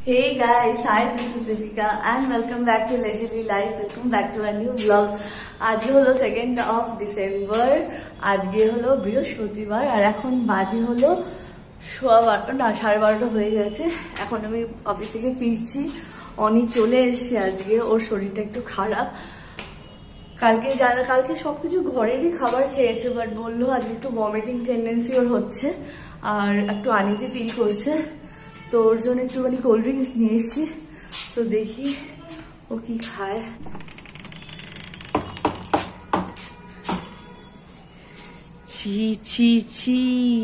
Hey guys, hi, this is Deepika and welcome back to Leisurely Life. Welcome back to a new vlog. আজকে হলো 2nd of December, আজকে হলো বৃহস্পতিবার আর এখন বাজে হলো 12:30 হয়ে গেছে। এখন আমি অফিস থেকে ফিরছি। অনি চলে এসেছে আজকে, ওর শরীরটা একটু খারাপ। কালকে সবকিছু ঘরেরই খাবার খেয়েছে, বাট বললো আজকে একটু ভমিটিং টেন্ডেন্সি ওর হচ্ছে আর একটু আনইজি ফিল করছে। তো ওর জন্য একটুখানি কোল্ড ড্রিঙ্কস নিয়ে এসছি, তো দেখি ও কি খায়। ছি ছি ছি,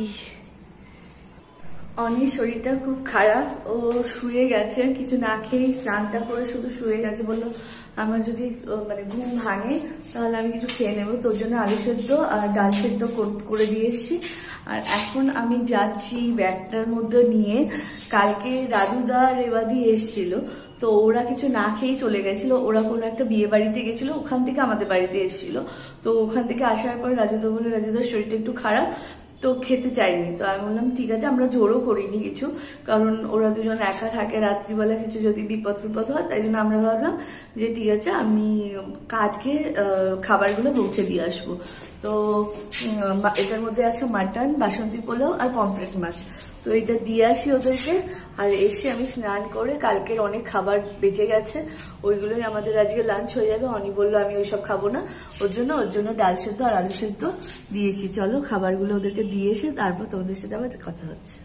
অনির শরীরটা খুব খারাপ, ও শুয়ে গেছে কিছু না খেয়ে, স্নানটা করে শুধু শুয়ে গেছে। বললো আমার যদি মানে ঘুম ভাঙে তাহলে আমি কিছু খেয়ে নেবো, তোর জন্য আলু সেদ্ধ আর ডাল সেদ্ধ করে দিয়ে এসছি। আর এখন আমি যাচ্ছি ব্যাগটার মধ্যে নিয়ে, কালকে রাজুদা রেবাদি এসছিল, তো ওরা কিছু না খেয়েই চলে গেছিল। ওরা কোনো একটা বিয়ে বাড়িতে গেছিল, ওখান থেকে আমাদের বাড়িতে এসেছিল। তো ওখান থেকে আসার পর রাজুদা বলে রাজুদার শরীরটা একটু খারাপ, তো খেতে চাইনি। তো আমি বললাম ঠিক আছে, আমরা জোরও করিনি কিছু, কারণ ওরা দুজন একা থাকে, রাত্রিবেলা কিছু যদি বিপদ হয়, তাই জন্য আমরা ভাবলাম যে ঠিক আছে আমি কাজকে খাবারগুলো পৌঁছে দিয়ে আসবো। তো এটার মধ্যে আছে মাটন, বাসন্তী পোলাও আর পমফ্রেট মাছ। তো এটা দিয়ে আসি ওদেরকে, আর এসে আমি স্নান করে, কালকের অনেক খাবার বেঁচে গেছে, ওইগুলোই আমাদের আজকে লাঞ্চ হয়ে যাবে। অনি বললো আমি ওইসব খাবো না, ওর জন্য ডাল সেদ্ধ আর আলু সেদ্ধ দিয়েছি। চলো খাবারগুলো ওদেরকে দিয়ে এসে তারপর তোমাদের সাথে আমার কথা হচ্ছে।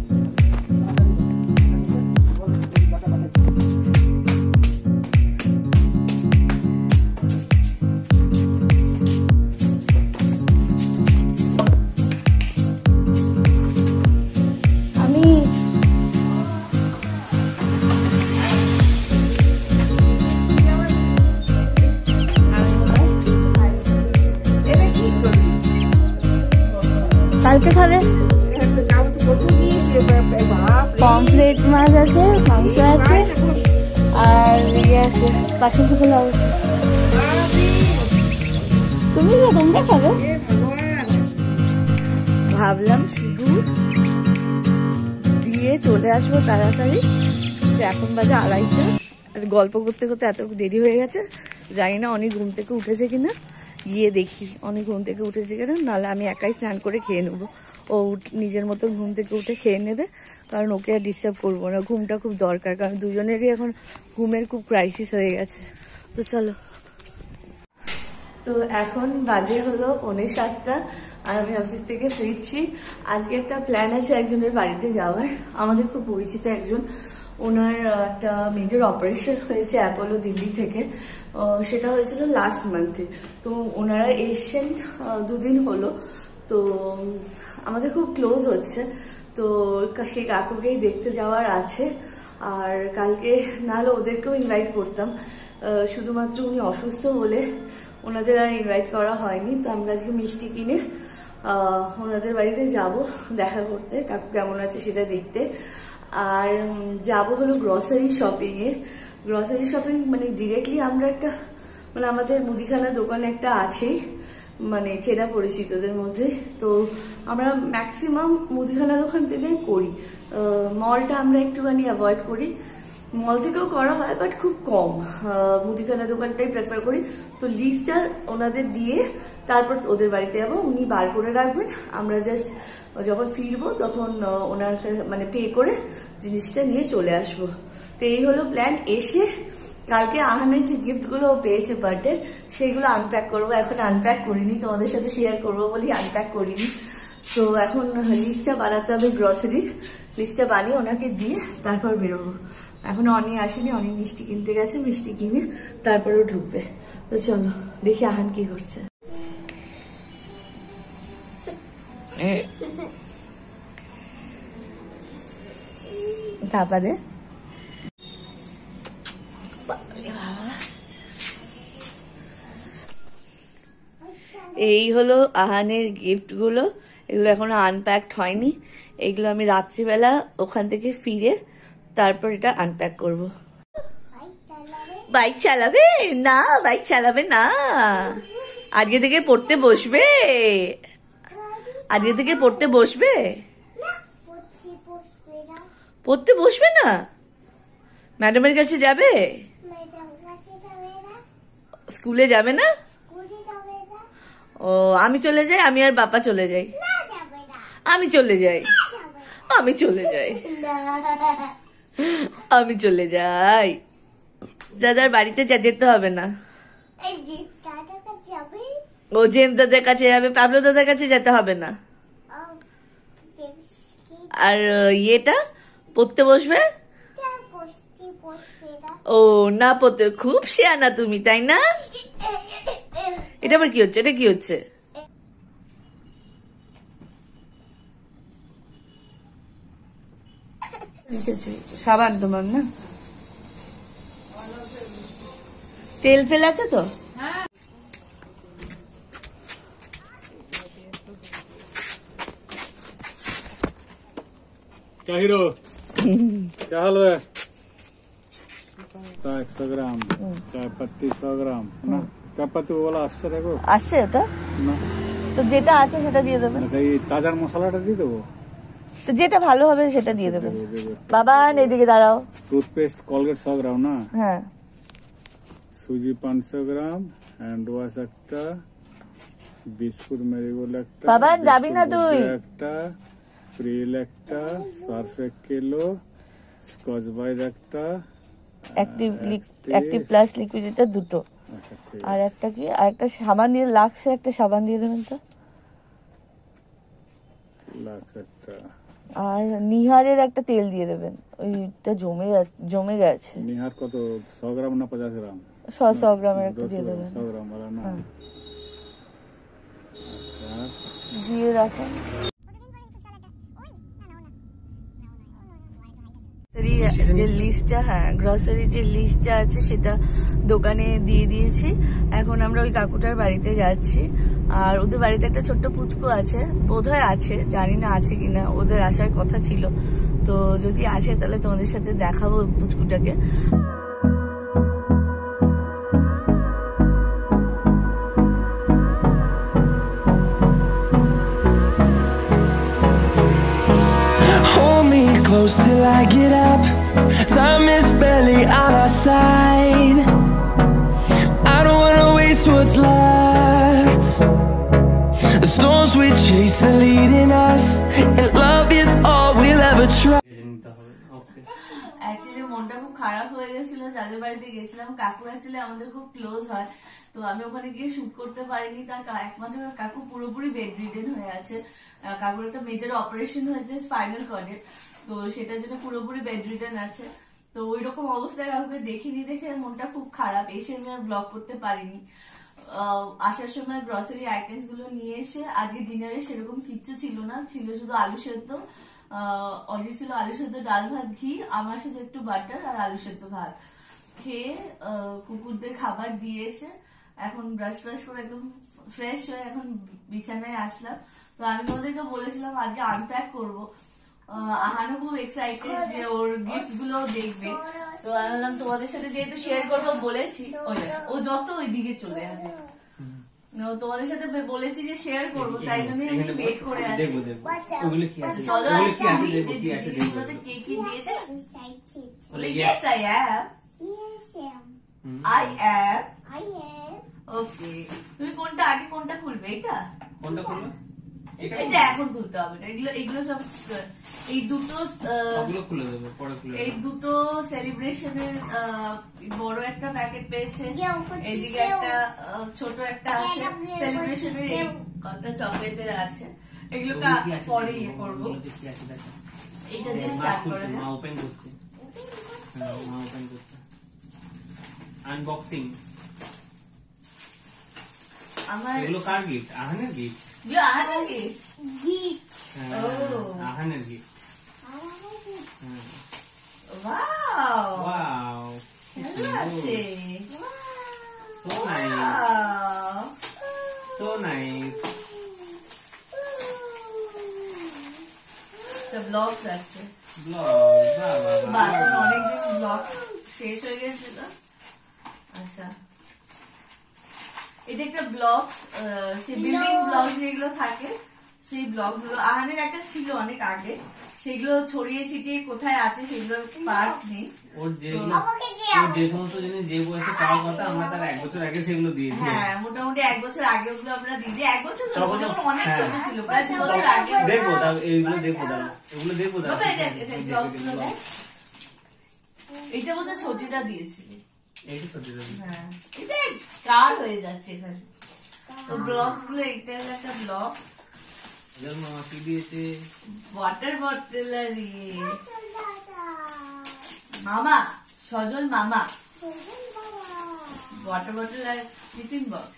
কালকে তাহলে পমফ্রেট মাছ আছে, মাংস আছে আর ইয়ে আছে, বাসন্তী পোলাও আছে। তোমরা খাবে? ভাবলাম শুধু দিয়ে চলে আসবো তাড়াতাড়ি। এখন বাজে 2:30, গল্প করতে করতে এত দেরি হয়ে গেছে। জানি না অনেক ঘুম থেকে উঠেছে কিনা, গিয়ে দেখি অনেক ঘুম থেকে উঠেছে কিনা, নাহলে আমি একাই স্নান করে খেয়ে নেবো। ও নিজের মতো ঘুম থেকে উঠে খেয়ে নেবে, কারণ ওকে আর ডিস্টার্ব করবো না। ঘুমটা খুব দরকার, কারণ দুজনেরই এখন ঘুমের খুব ক্রাইসিস হয়ে গেছে। তো চলো, তো এখন বাজে হলো 7:45 আর আমি অফিস থেকে ফিরছি। আজকে একটা প্ল্যান আছে একজনের বাড়িতে যাওয়ার, আমাদের খুব পরিচিত একজন। ওনার একটা মেজর অপারেশন হয়েছে অ্যাপোলো দিল্লি থেকে, সেটা হয়েছিল লাস্ট মান্থে। তো ওনারা এসছেন 2 দিন হলো। তো আমাদের খুব ক্লোজ হচ্ছে, তো সেই কাকুকেই দেখতে যাওয়ার আছে। আর কালকে নাহলে ওদেরকেও ইনভাইট করতাম, শুধুমাত্র উনি অসুস্থ বলে ওনাদের আর ইনভাইট করা হয়নি। তো আমরা আজকে মিষ্টি কিনে ওনাদের বাড়িতে যাব দেখা করতে, কাকু কেমন আছে সেটা দেখতে। আর যাব হলো গ্রসারি শপিং এ। গ্রসারি শপিং মানে ডিরেক্টলি আমরা একটা মানে আমাদের মুদিখানা দোকান একটা আছেই, মানে চেনা পরিচিতদের মধ্যে। তো আমরা ম্যাক্সিমাম মুদিখানা দোকান থেকেই করি, মলটা আমরা একটুখানি অ্যাভয়েড করি। মল থেকেও করা হয় বাট খুব কম, মুদিখানা দোকানটাই প্রেফার করি। তো লিস্টটা ওনাদের দিয়ে তারপর ওদের বাড়িতে যাবো, উনি বার করে রাখবেন, আমরা জাস্ট যখন ফিরবো তখন ওনার মানে পে করে জিনিসটা নিয়ে চলে আসবো। তো এই হলো প্ল্যান। এসে কালকে আহানের যে গিফটগুলো পেয়েছে বার্থডে, সেগুলো আনপ্যাক করবো। এখন আনপ্যাক করিনি, তোমাদের সাথে শেয়ার করবো বলি আনপ্যাক করিনি। তো এখন লিস্টটা বানাতে হবে, গ্রসারির লিস্টটা বানিয়ে ওনাকে দিয়ে তারপর বেরোবো। এখন অনি আসেনি, অনি মিষ্টি কিনতে গেছে, মিষ্টি কিনে তারপরেও ঢুকবে। তো চলো দেখি আহান কি করছে। ধাপা দে, এই হলো আহানের গিফটগুলো। এগুলো এখনো আনপ্যাকড হয়নি, এগুলো আমি রাত্রিবেলা ওখান থেকে ফিরে তারপর এটা আনপ্যাক করব। বাইক চালাবে না? বাইক চালাবে না, আজকে থেকে পড়তে বসবে, আজকে থেকে পড়তে বসবে, পড়তে বসবে না। ম্যাডামের কাছে যাবে? স্কুলে যাবে না? ও আমি চলে যাই, আমি আর বাবা চলে যাই। আমি চলে যাই, আমি চলে যাই, আমি চলে যাই। দাদার বাড়িতে যেতে হবে না। ও জেম দাদার কাছে যাবে, পাবলো দাদার কাছে যেতে হবে না। আর ইয়েটা পড়তে বসবে? ও না পড়তে, খুব শিয়ানা তুমি, তাই না? এটা আবার কি হচ্ছে? এটা কি হচ্ছে? সাবান তোমার না? তেল ফেল আছে তো? क्या हीरो क्या हाल है? 100 ग्राम चाय पत्ती 100 ग्राम ना, चाय पत्ती वाला আসছে দেখো, আসছে ওটা না তো, যেটা আছে সেটা দিয়ে দেবেন। এই তাজার মশলাটা দিয়ে দেবো, তো যেটা ভালো হবে সেটা দিয়ে দেবেন। বাবা এদিকে দাঁড়াও। টুথপেস্ট কলগেট 100 গ্রাম না, হ্যাঁ সুজি 500 গ্রাম, হ্যান্ড ওয়াশ একটা, বিস্কুট মেরিগোল্ড একটা, বাবা যাবি না তুই? একটা প্রিল একটা, সার্ফ 1 কিলো, স্কচ ব্রাইট একটা, অ্যাক্টিভ প্লাস লিকুইড এটা দুটো, আচ্ছা ঠিক আর একটা কি, আর একটা সাবান দিয়ে, লাক্সে একটা সাবান দিয়ে দেবেন তো। লাক্স একটা, আর নিহারের একটা তেল দিয়ে দেবেন, ওইটা জমে গেছে। নিহার কত 100 গ্রাম না 50 গ্রাম? 100 গ্রামের একটা দিয়ে দেবেন। 100 গ্রাম वाला না, দিয়ে রাখুন। যে লিস্টটা, হ্যাঁ গ্রসারি যে লিস্টটা আছে সেটা দোকানে দিয়ে দিয়েছি। এখন আমরা ওই কাকুটার বাড়িতে যাচ্ছি। আর ওদের বাড়িতে একটা ছোট্ট পুচকু আছে, বোধহয় আছে, জানি না আছে কিনা, ওদের আসার কথা ছিল। তো যদি আসে তাহলে তোমাদের সাথে দেখাবো পুচকুটাকে। Close till I get up, time is barely on our side. I don't wanna waste what's left. The storms we chase are leading us, and love is all we'll ever try. Actually মনটা খুব খারাপ হয়ে গেছিল, যাদের বাড়িতে গেছিলাম। কাকু actually আমাদের খুব ক্লোজ হয়, তো আমি ওখানে গিয়ে শুট করতে পারিনি। তার একমাত্র কাকু পুরোপুরি বেড রিডেন হয়ে আছে। কাকুর একটা মেজর অপারেশন হয়েছে স্পাইনাল কর্ডের, তো সেটার জন্য পুরোপুরি বেড রিডেন আছে। তো ওই রকম অবস্থায় কাকুকে দেখিনি, দেখে মনটা খুব খারাপ। এসে আমি আর ব্লগ করতে পারিনি। আসার সময় গ্রসারি আইটেমস গুলো নিয়ে এসে, আজকে ডিনারে সেরকম কিচ্ছু ছিল না, ছিল শুধু আলু সেদ্ধ। অর্ডার ছিল আলু সেদ্ধ, ডাল ভাত, ঘি, আমার সাথে একটু বাটার আর আলু সেদ্ধ ভাত খেয়ে কুকুরদের খাবার দিয়ে এসে এখন ব্রাশ করে একদম ফ্রেশ হয়ে এখন বিছানায় আসলাম। তো আমি তোমাদেরকে বলেছিলাম আজকে আনপ্যাক করবো। আহানও খুব এক্সাইটেড যে ওর গিফট গুলো দেখবে, তো আমি বললাম তোমাদের সাথে যেহেতু শেয়ার করবো বলেছি, ও যত ওই দিকে চলে যাবে, তোমাদের সাথে বলেছি যে শেয়ার করবো, তাই জন্য আমি ওয়েট করে আছি। চলো দিদিগুলোতে কে কি দিয়েছে। Yes I am. I am. ওকে, তুমি কোনটা আগে কোনটা খুলবে? এটা এটা এখন খুলতে হবে না, এগুলো সব এই দুটো এই দুটো সেলিব্রেশনের বড় একটা প্যাকেট পেয়েছে, এইদিকে একটা ছোট একটা আছে সেলিব্রেশনের, একটা চকলেটের আছে। এগুলো পরে ইয়ে করবো। এটা দিয়ে স্টার্ট করে মা ওপেন করছে, মা ওপেন করছে আনবক্সিং। আমার এগুলো কার গিফট? আহানের গিফট। আহানের গিফট। আহানের গিফট। ওয়াও ওয়াও, আছে। So nice, so nice. তো ব্লগস আছে, ব্লগ অনেকদিন ব্লগ শেষ হয়ে গেছিল। আচ্ছা এটা একটা ব্লগস, সেই বিল্ডিং ব্লগ যেগুলো থাকে সেই ব্লগ গুলো। আহানের একটা ছিল অনেক আগে, সেগুলো ছড়িয়ে ছিটিয়ে কোথায় আছে সেগুলো পার্স নেই। ওর যে সমস্ত জিনিস যে বয়সে পাওয়ার কথা আমরা তার 1 বছর আগে সেগুলো দিয়েছি। হ্যাঁ মোটামুটি 1 বছর আগে ওগুলো আমরা দিয়েছি। 1 বছর যখন অনেক ছোট ছিল, প্রায় 2 বছর আগে। দেখো এইগুলো দেখো দাও, এগুলো দেখো দাও। এইটা বোধহয় ছোটিটা দিয়েছিল। এইটা ছোটিটা। হ্যাঁ এটা কার হয়ে যাচ্ছে এখানে তো ব্লগস গুলো। এটা একটা ব্লগস। এর মামা কি দিয়েছে? ওয়াটার বটল দিয়ে মামা সজল মামা ওয়াটার বটল আর টিফিন বক্স।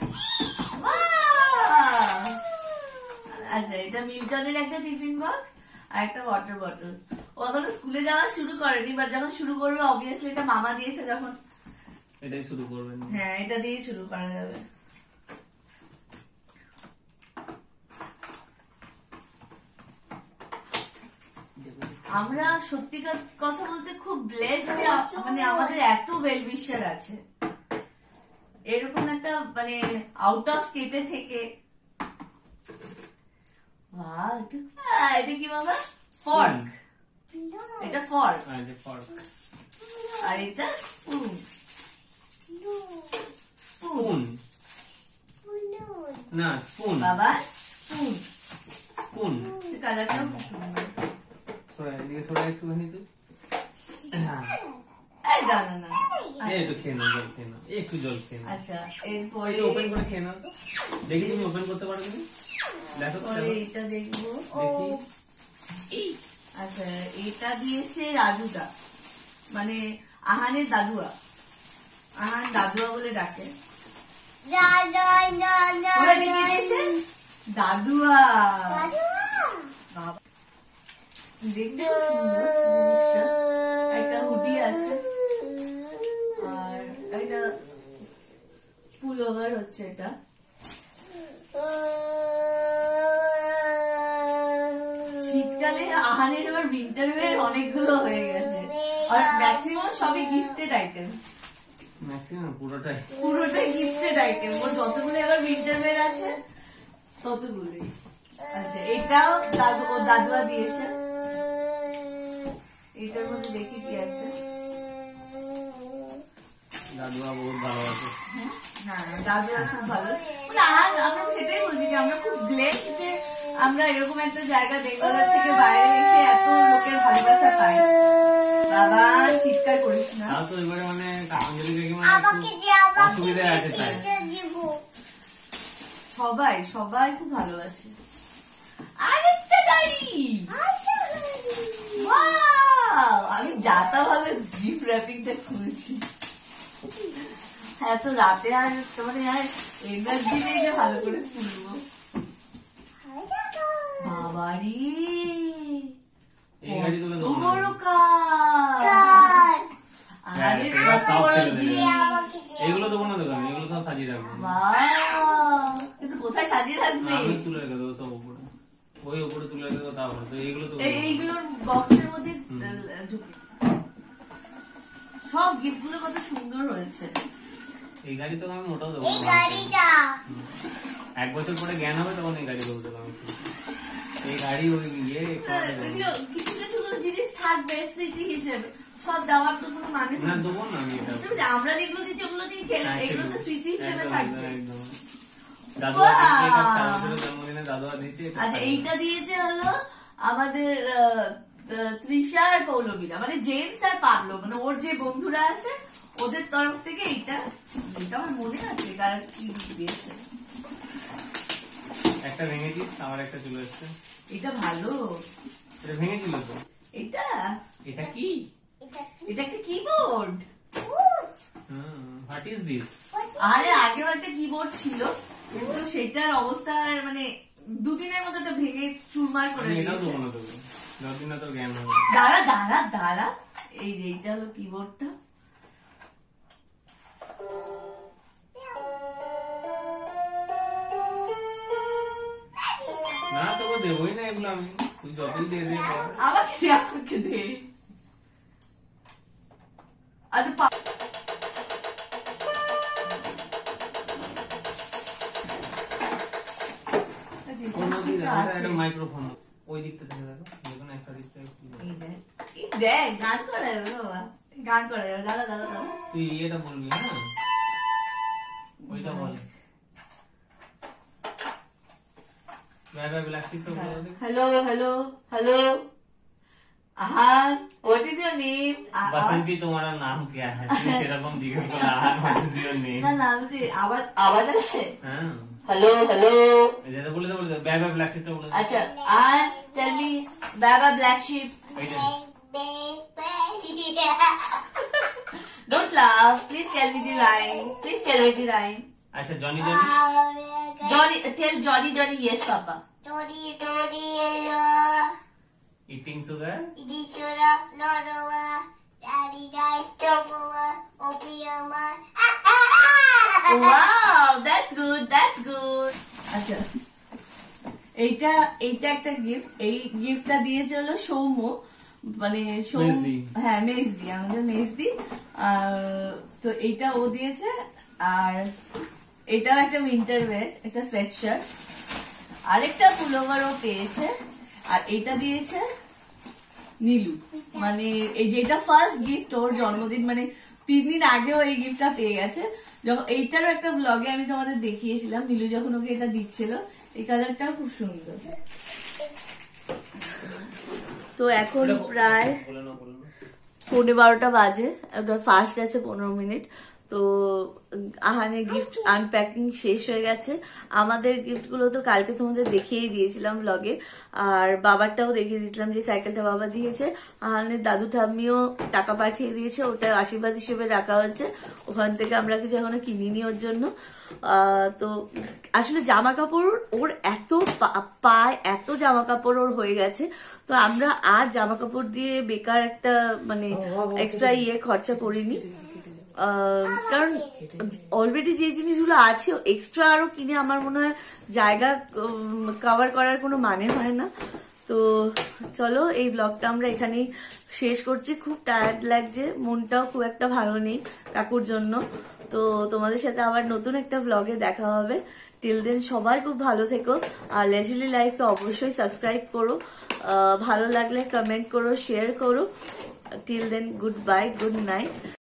আচ্ছা এটা মিল্টনের একটা টিফিন বক্স আর একটা ওয়াটার বটল। ও এখনো স্কুলে যাওয়া শুরু করেনি, বাট যখন শুরু করবে অবভিয়াসলি এটা মামা দিয়েছে যখন এটাই শুরু করবেন। হ্যাঁ এটা দিয়ে শুরু করা যাবে। আমরা সত্যিকার কথা বলতে খুব ব্লেসড, মানে আমাদের এত ওয়েল উইশার আছে এরকম একটা মানে আউট অফ স্টেটে থেকে। এটা কি বাবা? ফর্ক। এটা ফর্ক আর এটা স্পুন। স্পুন না স্পুন বাবা, স্পুন। স্পুন কালারটা খুব সুন্দর। সরা এদিকে সরা একটুখানি তো। এই না না না এই তো খেয়ে নাও, জল খেয়ে নাও, একটু জল খেয়ে নাও। আচ্ছা এরপরে এটা ওপেন করে খেয়ে নাও তো। দেখি তুমি ওপেন করতে পারো কি? দেখো তো এটা দেখবো দেখি। আচ্ছা এটা দিয়েছে রাজুদা, মানে আহানের দাদুয়া। আহান দাদুয়া বলে ডাকে। দাদুয়া দেখতে একটা হুডি আছে আর একটা পুল ওভার হচ্ছে। এটা শীতকালে আহানের এবার উইন্টার ওয়্যার অনেকগুলো হয়ে গেছে আর ম্যাক্সিমাম সবই গিফটেড আইটেম। ম্যাক্সিমাম পুরোটাই গিফটেড আইটেম। ওর যতগুলো এবার উইন্টার ওয়্যার আছে ততগুলোই। আচ্ছা এটাও ওর দাদুয়া দিয়েছে। এটার মধ্যে দেখি কি আছে। দাদুয়া বহুত ভালো আছে। হ্যাঁ দাদুয়া খুব ভালো। আমরা সেটাই বলছি যে আমরা খুব ব্লেসড যে আমরা এরকম একটা জায়গা বেঙ্গলের থেকে বাইরে এসে এত লোকের ভালোবাসা পাই। বাবা চিৎকার করিস না। তাও তো এবারে মানে অঞ্জলি কাকিমা অসুবিধা আছে তাই। সবাই খুব ভালোবাসে। আরেকটা গাড়ি। আমি যাতা ভাবে গিফট র্যাপিংটা খুলছি। এত রাতে আর মানে আর এনার্জি নেই যে ভালো করে খুলবো। বাবারি এই গাড়ি তুলে দাও। বড় কার। আরে কত বড় জিনিস। এগুলো দেবো না দোকানে, এগুলো সব সাজিয়ে রাখবো। কিন্তু কোথায় সাজিয়ে রাখবে? আমি তুলে রেখে দেবো সব উপরে, ওই উপরে তুলে রেখে দেবো। তারপরে তো এইগুলো তো এইগুলোর বক্সের মধ্যে ঢুকে সব গিফট গুলো কত সুন্দর হয়েছে। এই গাড়ি তো আমি মোটাও দেবো। 1 বছর পরে জ্ঞান হবে তখন এই গাড়ি দেবো আমি। এই গাড়ি ওই কিছু কিছু জিনিস থাকবে স্মৃতি হিসেবে, সব দেওয়ার তো কোনো মানে না। দেবো না আমি এটা। আমরা যেগুলো দিচ্ছি ওগুলো দিয়ে খেলে এগুলো তো স্মৃতি হিসেবে থাকবে। জন্মদিনে দাদুয়া দিয়েছে। আচ্ছা এইটা দিয়েছে হলো আমাদের তৃষা আর পৌলমীরা, মানে জেমস আর পাবলো, মানে ওর যে বন্ধুরা আছে ওদের তরফ থেকে এইটা আমার মনে আছে কার কি দিয়েছে। একটা ভেঙেছিস, আমার একটা চলে এসছে। এটা ভালো। এটা ভেঙেছিল তো। এটা কি? এটা একটা কিবোর্ড। What is this? আরে আগেও একটা কিবোর্ড ছিল কিন্তু সেটার অবস্থা মানে 2 দিনের মতো এটা ভেঙে চুরমার করে দিয়েছে। এটাও দেবো না তোকে, যতদিন না তোর জ্ঞান হবে। দাঁড়া এই যে এইটা হলো কিবোর্ডটা। না তোকে দেবোই না এগুলো আমি, তুই যতই দিয়ে দে। আমাকে দে। আচ্ছা একটা মাইক্রোফোন ওই দিকটা থেকে দেখো, যেকোনো একটা দিক থেকে দেখ গান করা যাবে বাবা, গান করা যাবে। দাঁড়া দাঁড়া দাঁড়া, তুই এটা বলবি, হ্যাঁ ওইটা বল। বাই বাই ব্ল্যাক শিপ তো বল দে। Hello hello hello Ahan, what is your name? Basanti तुम्हारा नाम क्या है? तुम সেরকম জিজ্ঞেস করলে Ahan what is your name? না নাম যে আওয়াজ আসছে। হ্যাঁ হ্যালো হ্যালো, এটা বলে দে বাই বাই ব্ল্যাক শিপ তো বলে দে। আচ্ছা আহান টেল মি বাবা ব্ল্যাক শিপ। ওইটা Don't laugh, please tell me the rhyme, please tell me the rhyme. আচ্ছা Johnny Johnny Johnny, tell Johnny Johnny yes papa. eating sugar Wow, that's good, that's good. আচ্ছা এইটা একটা gift, এই গিফটটা দিয়েছে হলো সৌম্য, মানে মেজদি। হ্যাঁ মেজদি, আমাদের মেজদি। তো এইটা ও দিয়েছে, আর এটাও একটা উইন্টার ওয়্যার, একটা সোয়েটশার্ট, আরেকটা পুলোভার ও পেয়েছে, আর এটা দিয়েছে নীলু। মানে এই যেটা ফার্স্ট গিফট ওর জন্মদিন, মানে 3 দিন আগেও এই গিফটটা পেয়ে গেছে। যখন এইটারও একটা ব্লগে আমি তোমাদের দেখিয়েছিলাম, নীলু যখন ওকে এটা দিচ্ছিল। এই কালারটাও খুব সুন্দর। তো এখন প্রায় 12:15 বাজে, ফার্স্ট আছে 15 মিনিট। তো আহানের গিফট আনপ্যাকিং শেষ হয়ে গেছে। আমাদের গিফটগুলো তো কালকে তোমাদের দেখিয়েই দিয়েছিলাম ব্লগে, আর বাবারটাও দেখিয়ে দিয়েছিলাম যে সাইকেলটা বাবা দিয়েছে। আহানের দাদু ঠাম্মিও টাকা পাঠিয়ে দিয়েছে, ওটা আশীর্বাদ হিসেবে রাখা হচ্ছে। ওখান থেকে আমরা কিছু এখনো কিনিনি ওর জন্য। তো আসলে জামা কাপড় ওর এত পায়, এত জামা কাপড় ওর হয়ে গেছে। তো আমরা আর জামা কাপড় দিয়ে বেকার একটা মানে এক্সট্রা খরচা করিনি, কারণ অলরেডি যে জিনিসগুলো আছে এক্সট্রা আরো কিনে আমার মনে হয় জায়গা কভার করার কোনো মানে হয় না। তো চলো এই ব্লগটা আমরা এখানেই শেষ করছি। খুব টায়ার্ড লাগছে, মনটাও খুব একটা ভালো নেই কাকুর জন্য। তো তোমাদের সাথে আবার নতুন একটা ব্লগে দেখা হবে। টিল দেন সবাই খুব ভালো থেকো, আর লেজুলি লাইফকে অবশ্যই সাবস্ক্রাইব করো, ভালো লাগলে কমেন্ট করো, শেয়ার করো। Till then good bye, good night.